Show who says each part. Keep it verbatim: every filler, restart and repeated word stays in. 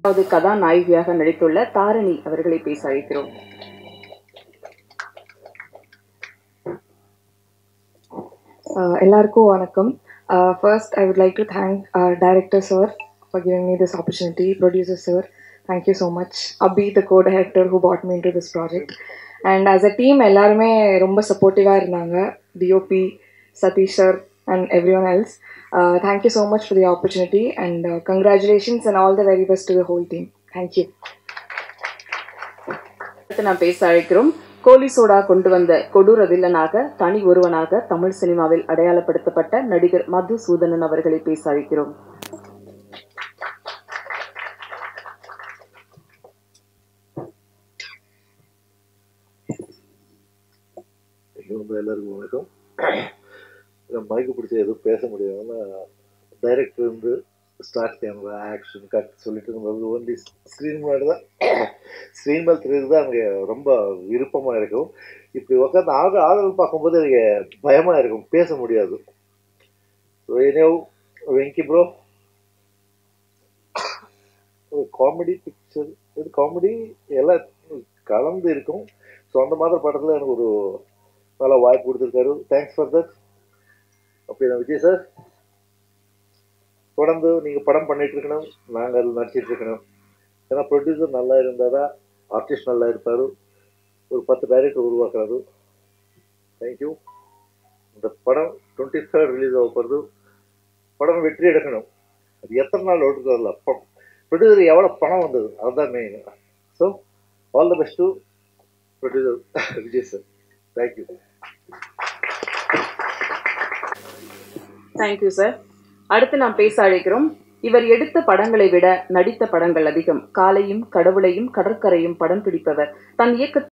Speaker 1: அதாவது கதாநாயகியாக நடித்துள்ள தாரணி அவர்களை பேச அழைக்கிறோம்.
Speaker 2: எல்லாருக்கும் வணக்கம். First, I would like to thank our director sir for giving me this opportunity. Producer sir, thank you so much. Abhi, the co-director who brought me into this project. And as a team, எல்லாருமே ரொம்ப சப்போர்ட்டிவா இருந்தாங்க. D O P, Satish sir, and everyone else. Uh, thank you so much for the opportunity and uh, congratulations and all the very best to the whole team. Thank you.
Speaker 1: நான் பேச அழைக்கிறோம். கோலி soda கொண்டு வந்த கொடூர வில்லனாக தனி ஒருவனாக தமிழ் சினிமாவில் அடையாளப்படுத்தப்பட்ட நடிகர் மதுசூதனன் அவர்களை பேச அழைக்கிறோம்.
Speaker 3: எல்லாருக்கும் வணக்கம். மைக்கு பிடிச்ச எதுவும் பேச முடியாதுன்னா டைரக்டர் வந்து ஸ்டார்ட் கேமரா ஆக்ஷன் கட் சொல்லிட்டு இருக்கும்போது ஒன்லி ஸ்க்ரீன் மேலே தான் ஸ்க்ரீன் மேல் தெரியுது தான் எனக்கு ரொம்ப விருப்பமாக இருக்கும். இப்படி உட்காந்து ஆள் ஆளுகள் பார்க்கும்போது எனக்கு பயமாக இருக்கும், பேச முடியாது. ஏனோ வெங்கி ப்ரோ காமெடி பிக்சர் இது காமெடி எல்லாம் கலந்து இருக்கும். ஸோ அந்த மாதிரி படத்தில் எனக்கு ஒரு நல்ல வாய்ப்பு கொடுத்துருக்காரு. Thanks for that. அப்படின்னா விஜய் சார் தொடர்ந்து நீங்கள் படம் பண்ணிட்டு இருக்கணும், நாங்கள் அதில் நடிச்சிட்டு இருக்கணும். ஏன்னா ப்ரொடியூசர் நல்லா இருந்தால் தான் ஆர்டிஸ்ட் நல்லா இருப்பார். ஒரு பத்து டைரக்டர் உருவாக்குறாரு. தேங்க்யூ. இந்த படம் டுவெண்ட்டி தேர்ட் ரிலீஸ் ஆக போகிறது. படம் வெற்றி எடுக்கணும். அது எத்தனை நாள் ஓட்டுக்கு வரல, ப்ரொடியூசர் எவ்வளோ பணம் வந்தது அதுதான் main. So all the best to producer Vijay sir. Thank you.
Speaker 1: Thank you sir. அடுத்து நாம் பேச அழைக்கிறோம். இவர் எடுத்த படங்களை விட நடித்த படங்கள் அதிகம். காலையும் கடவுளையும் கடற்கரையும் படம் பிடிப்பவர். தன் இயக்க